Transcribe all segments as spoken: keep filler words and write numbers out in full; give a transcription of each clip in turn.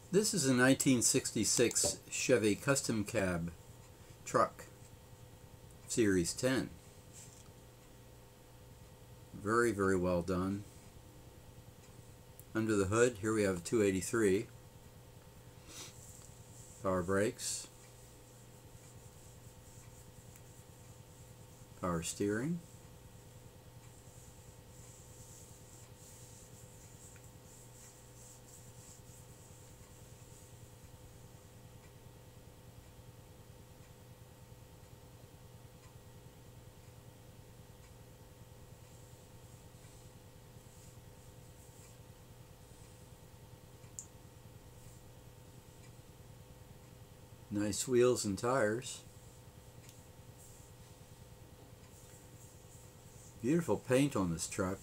This is a nineteen sixty-six Chevy Custom Cab truck, Series ten. Very, very well done. Under the hood, here we have a two eighty-three. Power brakes. Power steering. Nice wheels and tires. Beautiful paint on this truck.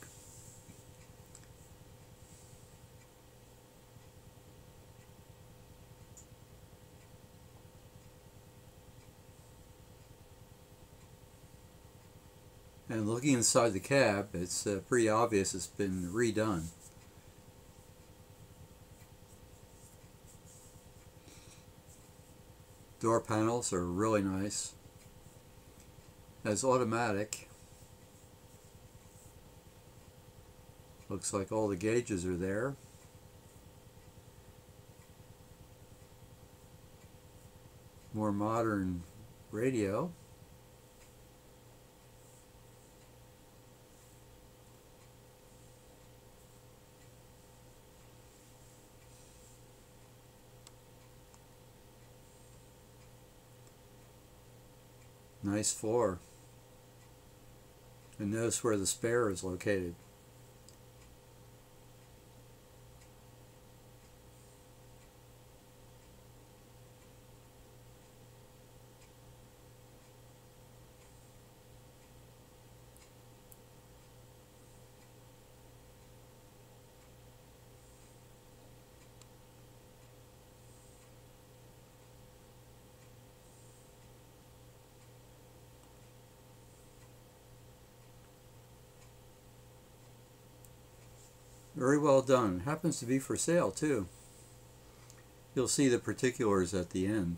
And looking inside the cab, it's uh, pretty obvious it's been redone. Door panels are really nice. Has automatic. Looks like all the gauges are there. More modern radio. Nice floor. And notice where the spare is located. Very well done. Happens to be for sale too. You'll see the particulars at the end.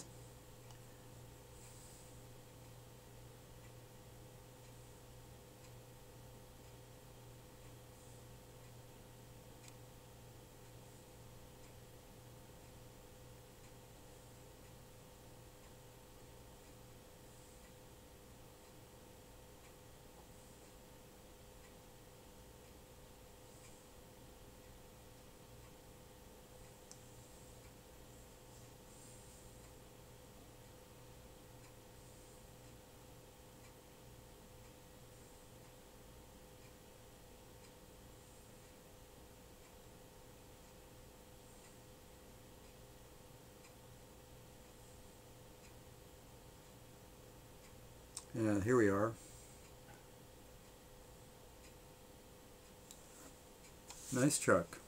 Yeah, here we are. Nice truck.